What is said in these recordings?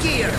gear!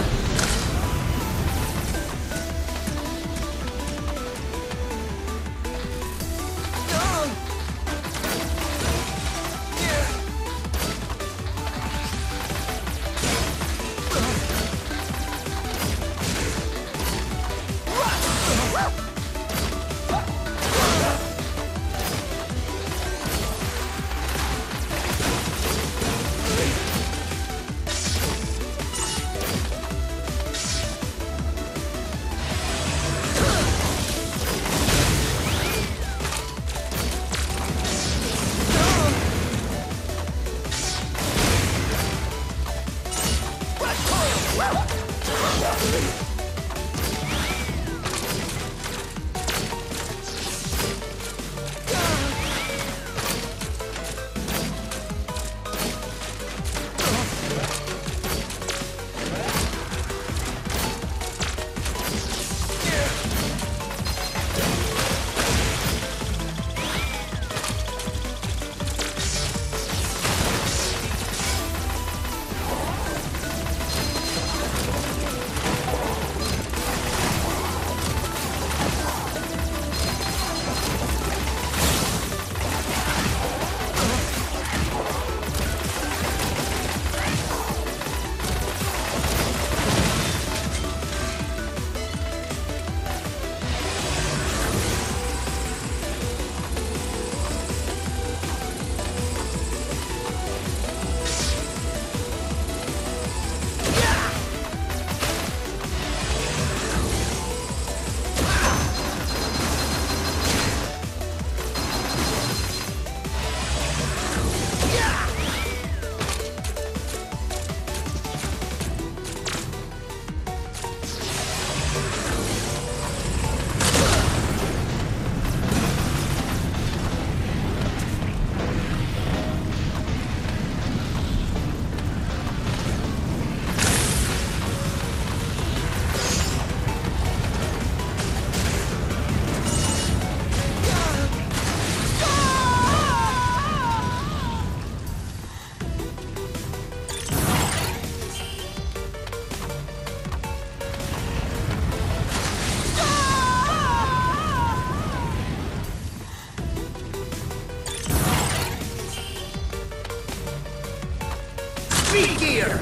Speed gear!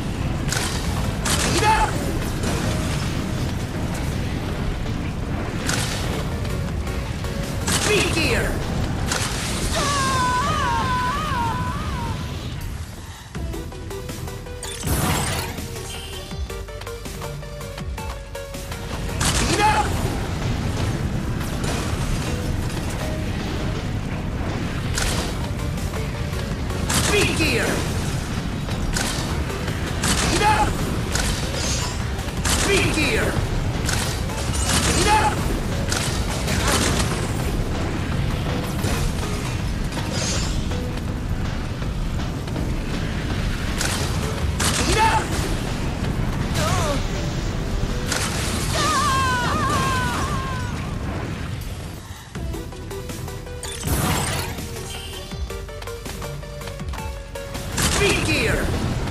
Speed up! Speed gear! Speed up! Speed gear! Speed up! Speed gear! Speed up! Speed up! Speed gear!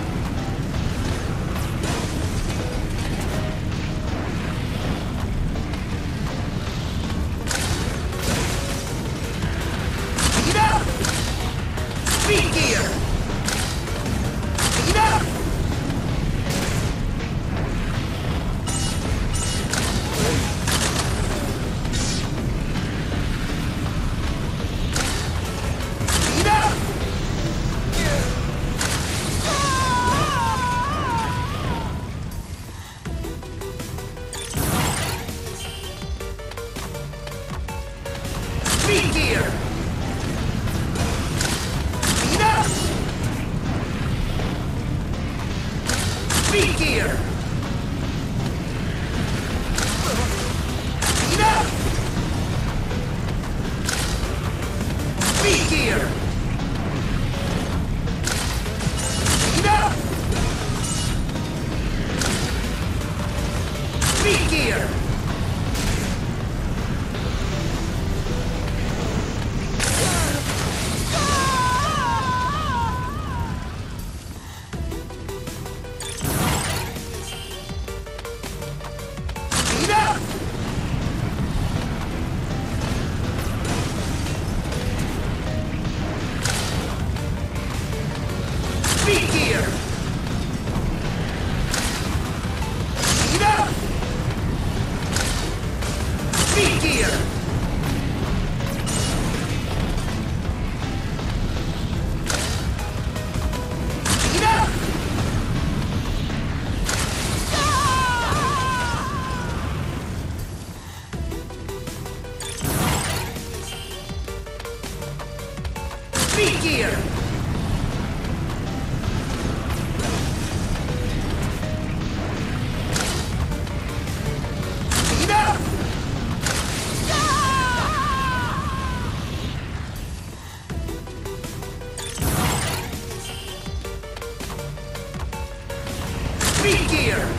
Speed up! Speed gear! Speed up! Speed up! Speed gear! Speed up! Speed gear! Speed up! Speed gear! Speed up! Speed gear! Speed gear! Speed up! Speed gear! Speed up! Speed gear! Speed up! Speed gear!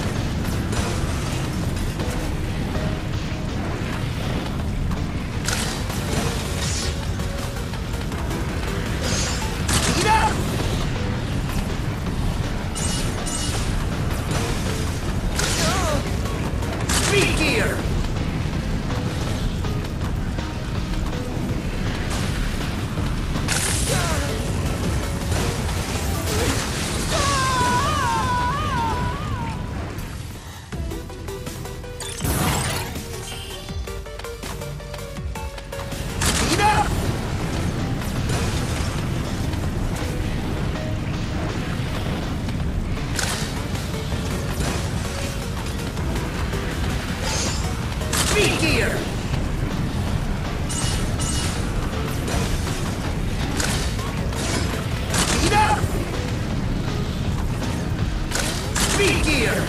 Speed up! Speed gear! Speed up! Speed gear! Speed up! Speed gear!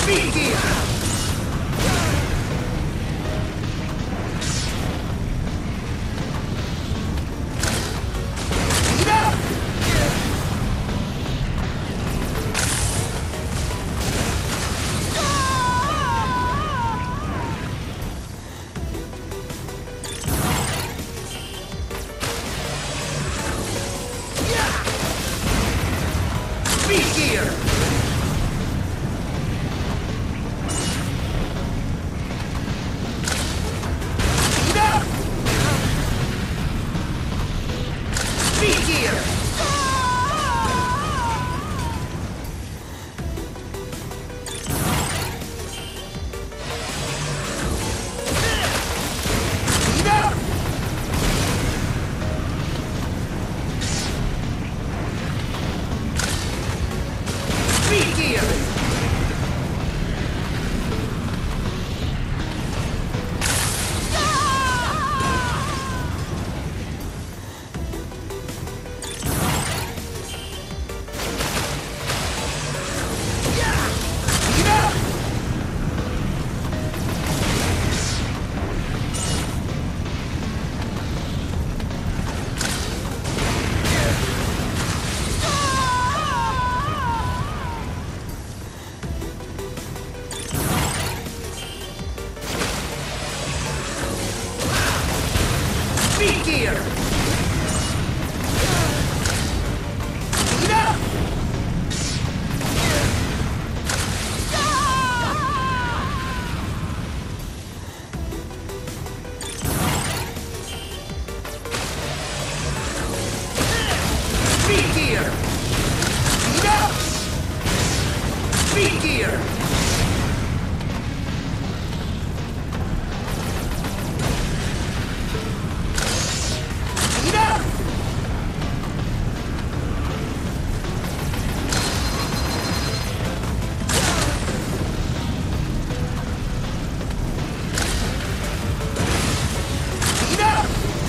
Speed gear! Speed up! Speed gear! Speed up! Speed gear! Speed up! Speed gear! Speed up! Speed gear! Speed up! Speed gear! Speed up! Speed gear! Speed up! Speed up!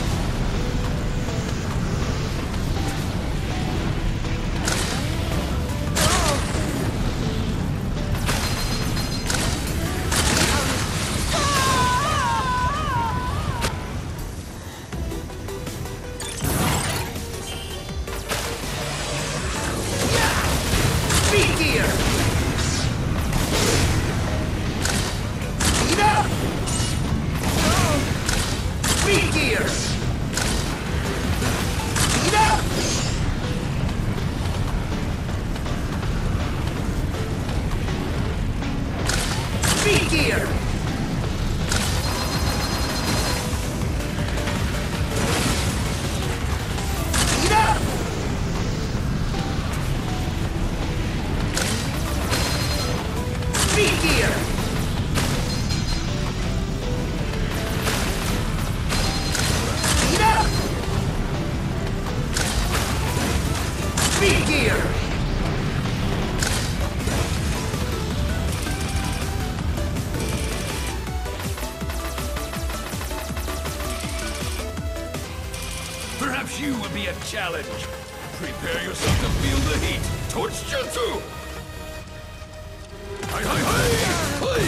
Speed gear! Speed up! Speed gear! Speed up! Speed gear! Speed up! Speed gear! Speed up! Speed gear! Perhaps you would be a challenge. Prepare yourself to feel the heat. Torch Jutsu! Hi, hi, hi! Hi!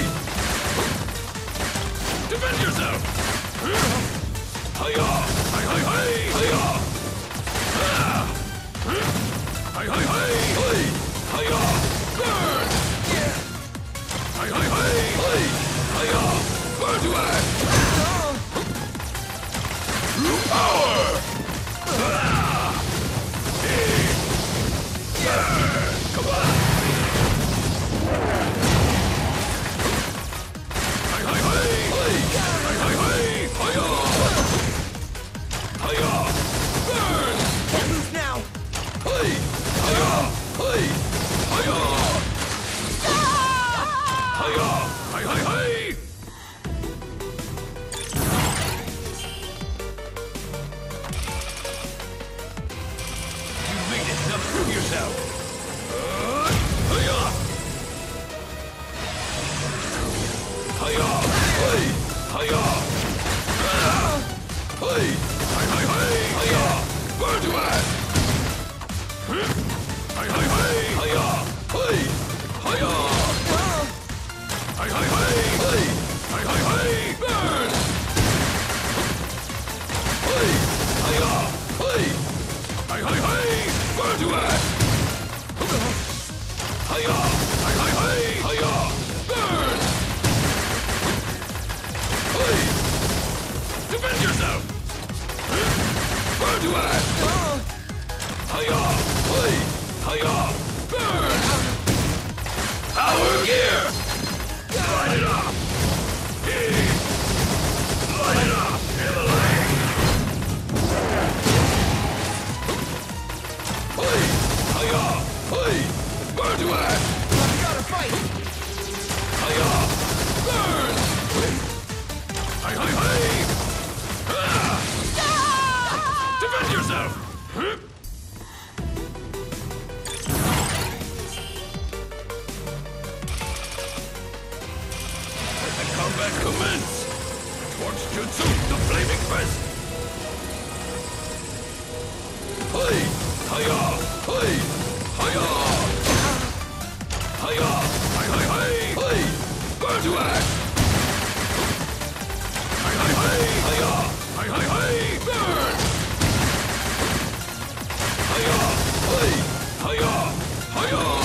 Defend yourself! Hiya! Hi, hi, hi! Hiya! Ah! Hi, hi, hi! Hi! Hiya! Burn! Hi, hi, hi! Hi! Hiya! Burn to act! True power! Ah! Come on! Hi, hi, hi! Hi! Hi, hi, hi! Hiya! Hiya! Burn! Can't move now! Hi! Hiya! Hi! Hiya! Hiya! Hi, hi, hi! You made it! Now prove yourself! forest! Hey! Hiya! Hey! Hiya! Hiya! Hi hi hi! Hey! Burn to ash! Hi hi hi! Hiya! Hi hi hi! Burn! Hiya! Hey! Hiya! Hiya!